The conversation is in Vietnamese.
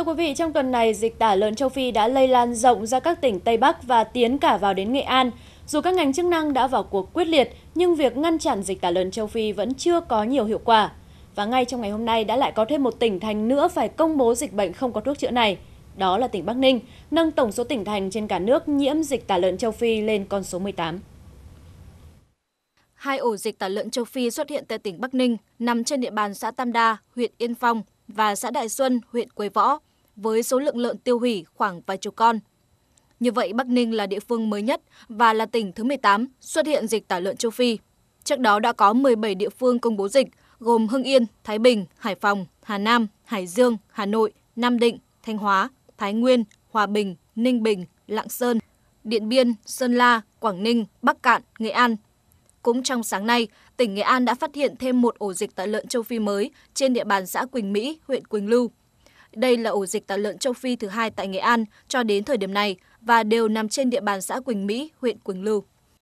Thưa quý vị, trong tuần này, dịch tả lợn châu Phi đã lây lan rộng ra các tỉnh Tây Bắc và tiến cả vào đến Nghệ An. Dù các ngành chức năng đã vào cuộc quyết liệt, nhưng việc ngăn chặn dịch tả lợn châu Phi vẫn chưa có nhiều hiệu quả. Và ngay trong ngày hôm nay đã lại có thêm một tỉnh thành nữa phải công bố dịch bệnh không có thuốc chữa này. Đó là tỉnh Bắc Ninh, nâng tổng số tỉnh thành trên cả nước nhiễm dịch tả lợn châu Phi lên con số 18. Hai ổ dịch tả lợn châu Phi xuất hiện tại tỉnh Bắc Ninh, nằm trên địa bàn xã Tam Đa, huyện Yên Phong và xã Đại Xuân, huyện Quế Võ, với số lượng lợn tiêu hủy khoảng vài chục con. Như vậy, Bắc Ninh là địa phương mới nhất và là tỉnh thứ 18 xuất hiện dịch tả lợn châu Phi. Trước đó đã có 17 địa phương công bố dịch, gồm Hưng Yên, Thái Bình, Hải Phòng, Hà Nam, Hải Dương, Hà Nội, Nam Định, Thanh Hóa, Thái Nguyên, Hòa Bình, Ninh Bình, Lạng Sơn, Điện Biên, Sơn La, Quảng Ninh, Bắc Kạn, Nghệ An. Cũng trong sáng nay, tỉnh Nghệ An đã phát hiện thêm một ổ dịch tả lợn châu Phi mới trên địa bàn xã Quỳnh Mỹ, huyện Quỳnh Lưu. Đây là ổ dịch tả lợn châu Phi thứ hai tại Nghệ An cho đến thời điểm này và đều nằm trên địa bàn xã Quỳnh Mỹ, huyện Quỳnh Lưu.